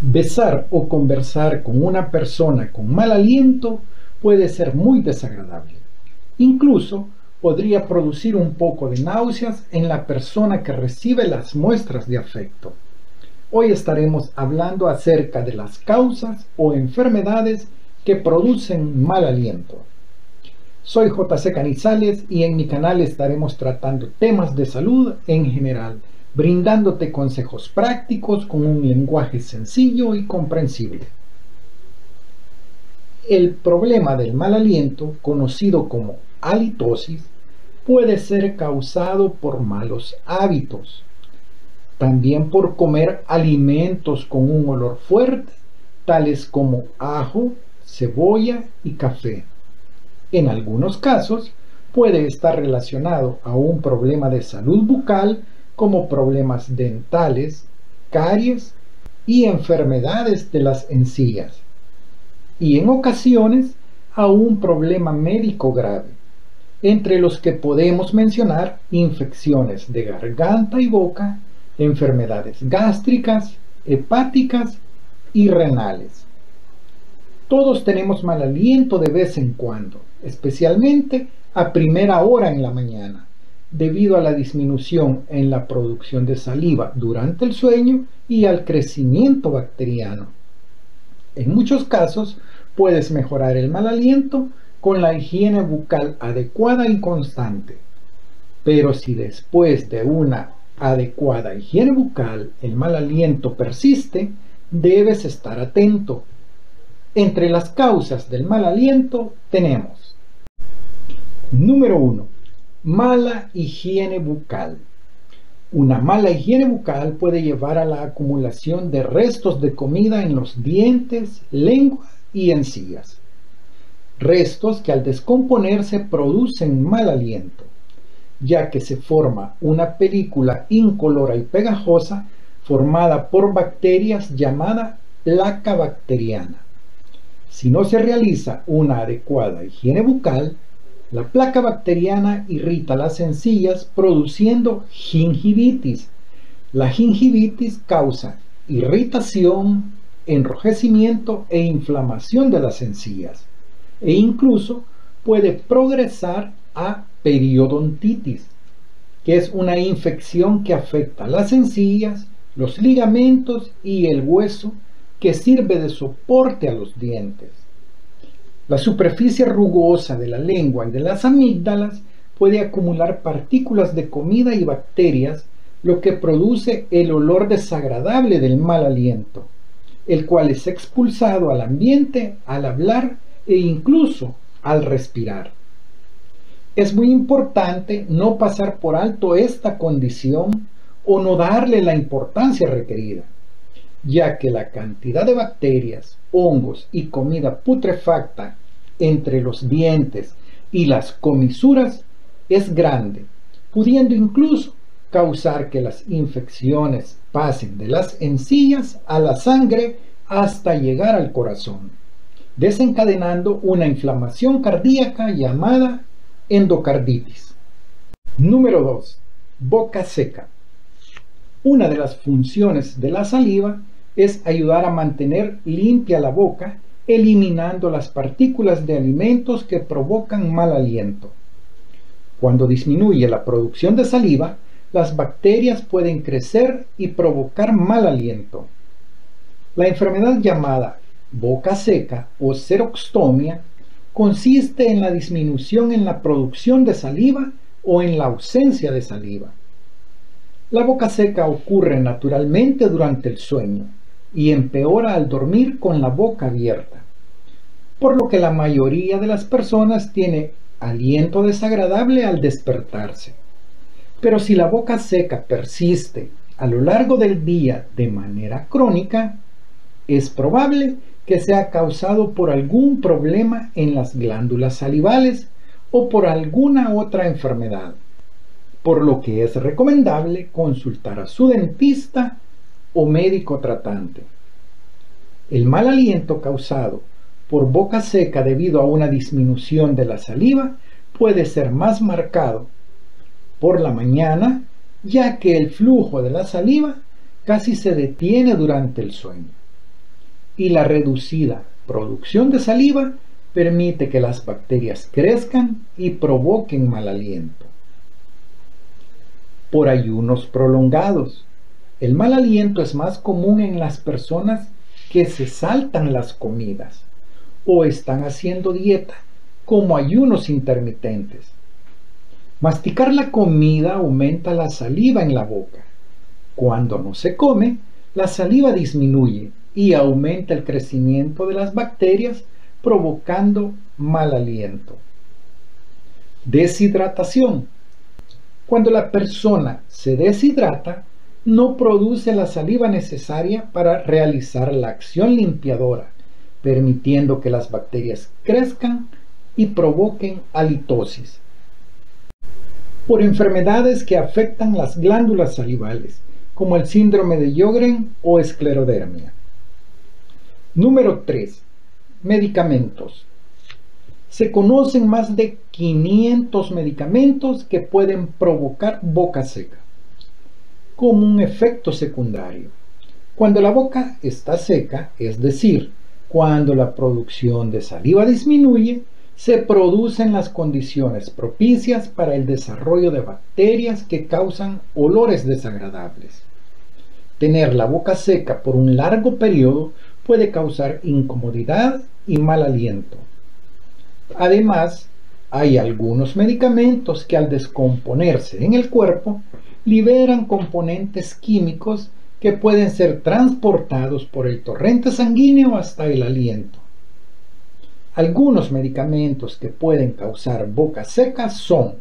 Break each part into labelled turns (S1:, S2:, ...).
S1: Besar o conversar con una persona con mal aliento puede ser muy desagradable. Incluso podría producir un poco de náuseas en la persona que recibe las muestras de afecto. Hoy estaremos hablando acerca de las causas o enfermedades que producen mal aliento. Soy J.C. Canizales y en mi canal estaremos tratando temas de salud en general, brindándote consejos prácticos con un lenguaje sencillo y comprensible. El problema del mal aliento, conocido como halitosis, puede ser causado por malos hábitos, también por comer alimentos con un olor fuerte, tales como ajo, cebolla y café. En algunos casos, puede estar relacionado a un problema de salud bucal como problemas dentales, caries y enfermedades de las encías. Y en ocasiones a un problema médico grave, entre los que podemos mencionar infecciones de garganta y boca, enfermedades gástricas, hepáticas y renales. Todos tenemos mal aliento de vez en cuando, especialmente a primera hora en la mañana, debido a la disminución en la producción de saliva durante el sueño y al crecimiento bacteriano. En muchos casos, puedes mejorar el mal aliento con la higiene bucal adecuada y constante. Pero si después de una adecuada higiene bucal el mal aliento persiste, debes estar atento. Entre las causas del mal aliento tenemos: número 1. Mala higiene bucal. Una mala higiene bucal puede llevar a la acumulación de restos de comida en los dientes, lengua y encías. Restos que al descomponerse producen mal aliento, ya que se forma una película incolora y pegajosa formada por bacterias llamada placa bacteriana. Si no se realiza una adecuada higiene bucal, la placa bacteriana irrita las encías produciendo gingivitis. La gingivitis causa irritación, enrojecimiento e inflamación de las encías, e incluso puede progresar a periodontitis, que es una infección que afecta las encías, los ligamentos y el hueso que sirve de soporte a los dientes. La superficie rugosa de la lengua y de las amígdalas puede acumular partículas de comida y bacterias, lo que produce el olor desagradable del mal aliento, el cual es expulsado al ambiente al hablar e incluso al respirar. Es muy importante no pasar por alto esta condición o no darle la importancia requerida, ya que la cantidad de bacterias, hongos y comida putrefacta entre los dientes y las comisuras es grande, pudiendo incluso causar que las infecciones pasen de las encías a la sangre hasta llegar al corazón, desencadenando una inflamación cardíaca llamada endocarditis. Número 2. Boca seca. Una de las funciones de la saliva es ayudar a mantener limpia la boca, eliminando las partículas de alimentos que provocan mal aliento. Cuando disminuye la producción de saliva, las bacterias pueden crecer y provocar mal aliento. La enfermedad llamada boca seca o xeroxtomia consiste en la disminución en la producción de saliva o en la ausencia de saliva. La boca seca ocurre naturalmente durante el sueño y empeora al dormir con la boca abierta, por lo que la mayoría de las personas tiene aliento desagradable al despertarse. Pero si la boca seca persiste a lo largo del día de manera crónica, es probable que sea causado por algún problema en las glándulas salivales o por alguna otra enfermedad, por lo que es recomendable consultar a su dentista o médico tratante. El mal aliento causado por boca seca debido a una disminución de la saliva puede ser más marcado por la mañana, ya que el flujo de la saliva casi se detiene durante el sueño. y la reducida producción de saliva permite que las bacterias crezcan y provoquen mal aliento. Por ayunos prolongados. El mal aliento es más común en las personas que se saltan las comidas o están haciendo dieta, como ayunos intermitentes. Masticar la comida aumenta la saliva en la boca. Cuando no se come, la saliva disminuye y aumenta el crecimiento de las bacterias, provocando mal aliento. Deshidratación. Cuando la persona se deshidrata, no produce la saliva necesaria para realizar la acción limpiadora, permitiendo que las bacterias crezcan y provoquen halitosis. Por enfermedades que afectan las glándulas salivales, como el síndrome de Sjögren o esclerodermia. Número 3. Medicamentos. Se conocen más de 500 medicamentos que pueden provocar boca seca, como un efecto secundario. Cuando la boca está seca, es decir, cuando la producción de saliva disminuye, se producen las condiciones propicias para el desarrollo de bacterias que causan olores desagradables. Tener la boca seca por un largo periodo puede causar incomodidad y mal aliento. Además, hay algunos medicamentos que al descomponerse en el cuerpo liberan componentes químicos que pueden ser transportados por el torrente sanguíneo hasta el aliento. Algunos medicamentos que pueden causar boca seca son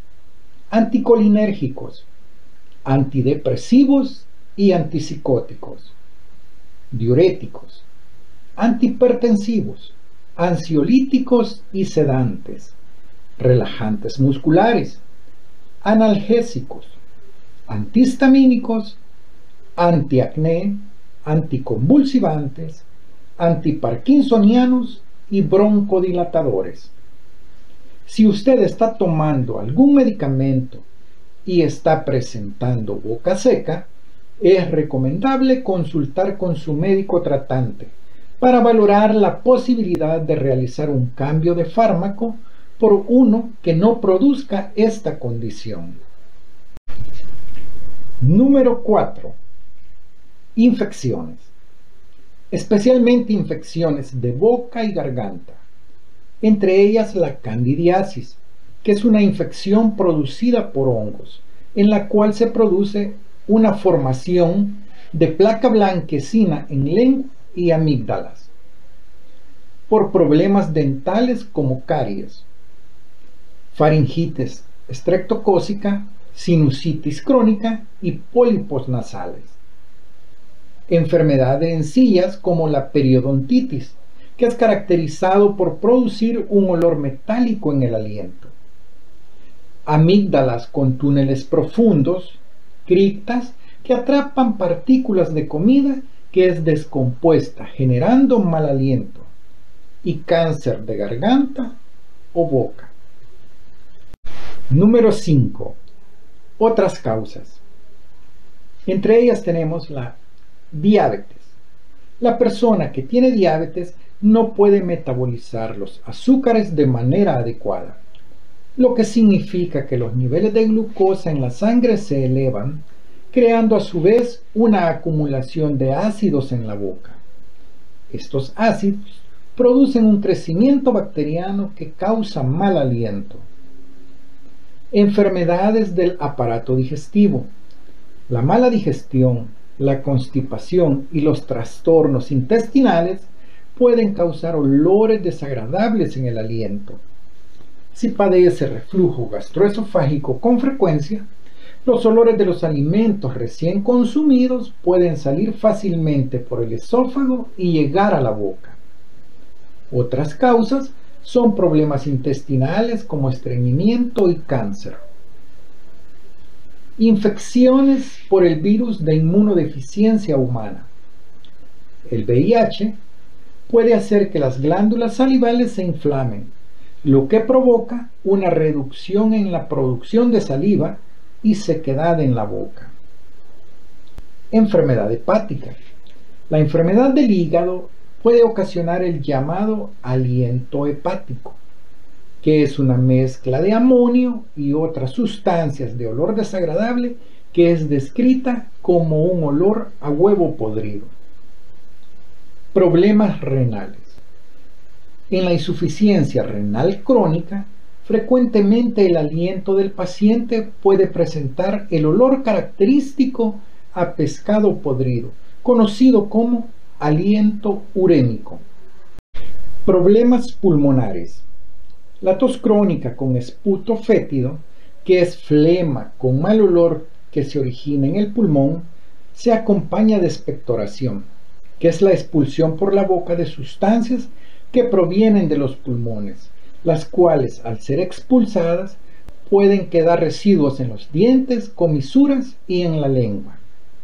S1: anticolinérgicos, antidepresivos y antipsicóticos, diuréticos, antihipertensivos, ansiolíticos y sedantes, relajantes musculares, analgésicos, antihistamínicos, antiacné, anticonvulsivantes, antiparkinsonianos y broncodilatadores. Si usted está tomando algún medicamento y está presentando boca seca, es recomendable consultar con su médico tratante para valorar la posibilidad de realizar un cambio de fármaco por uno que no produzca esta condición. Número 4. Infecciones. Especialmente infecciones de boca y garganta, entre ellas la candidiasis, que es una infección producida por hongos, en la cual se produce una formación de placa blanquecina en lengua y amígdalas, por problemas dentales como caries, faringitis estreptocócica, sinusitis crónica y pólipos nasales. Enfermedad de encías como la periodontitis, que es caracterizado por producir un olor metálico en el aliento. Amígdalas con túneles profundos, criptas que atrapan partículas de comida que es descompuesta, generando mal aliento, y cáncer de garganta o boca. Número 5. Otras causas. Entre ellas tenemos la diabetes. La persona que tiene diabetes no puede metabolizar los azúcares de manera adecuada, lo que significa que los niveles de glucosa en la sangre se elevan, creando a su vez una acumulación de ácidos en la boca. Estos ácidos producen un crecimiento bacteriano que causa mal aliento. Enfermedades del aparato digestivo. La mala digestión, la constipación y los trastornos intestinales pueden causar olores desagradables en el aliento. Si padece reflujo gastroesofágico con frecuencia, los olores de los alimentos recién consumidos pueden salir fácilmente por el esófago y llegar a la boca. Otras causas son problemas intestinales como estreñimiento y cáncer. Infecciones por el virus de inmunodeficiencia humana. El VIH puede hacer que las glándulas salivales se inflamen, lo que provoca una reducción en la producción de saliva y sequedad en la boca. Enfermedad hepática. La enfermedad del hígado puede ocasionar el llamado aliento hepático, que es una mezcla de amonio y otras sustancias de olor desagradable que es descrita como un olor a huevo podrido. Problemas renales. En la insuficiencia renal crónica, frecuentemente el aliento del paciente puede presentar el olor característico a pescado podrido, conocido como aliento urémico. Problemas pulmonares. La tos crónica con esputo fétido, que es flema con mal olor que se origina en el pulmón, se acompaña de expectoración, que es la expulsión por la boca de sustancias que provienen de los pulmones, las cuales, al ser expulsadas, pueden quedar residuos en los dientes, comisuras y en la lengua.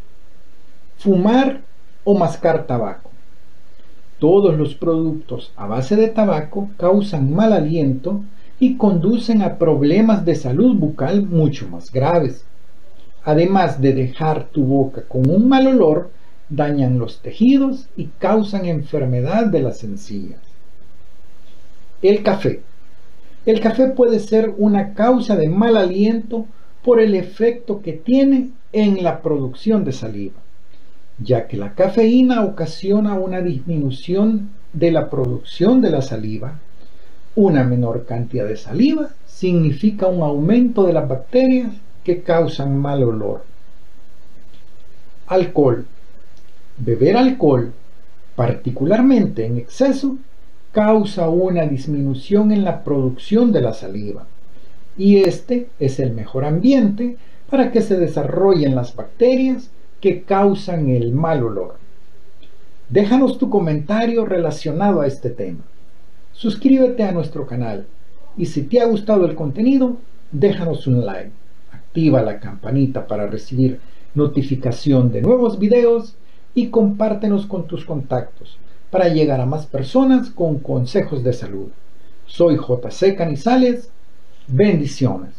S1: Fumar o mascar tabaco. Todos los productos a base de tabaco causan mal aliento y conducen a problemas de salud bucal mucho más graves. Además de dejar tu boca con un mal olor, dañan los tejidos y causan enfermedad de las encías. El café. El café puede ser una causa de mal aliento por el efecto que tiene en la producción de saliva, ya que la cafeína ocasiona una disminución de la producción de la saliva. Una menor cantidad de saliva significa un aumento de las bacterias que causan mal olor. Alcohol. Beber alcohol, particularmente en exceso, causa una disminución en la producción de la saliva, y este es el mejor ambiente para que se desarrollen las bacterias que causan el mal olor. Déjanos tu comentario relacionado a este tema. Suscríbete a nuestro canal y si te ha gustado el contenido, déjanos un like. Activa la campanita para recibir notificación de nuevos videos y compártenos con tus contactos para llegar a más personas con consejos de salud. Soy J.C. Canizales. Bendiciones.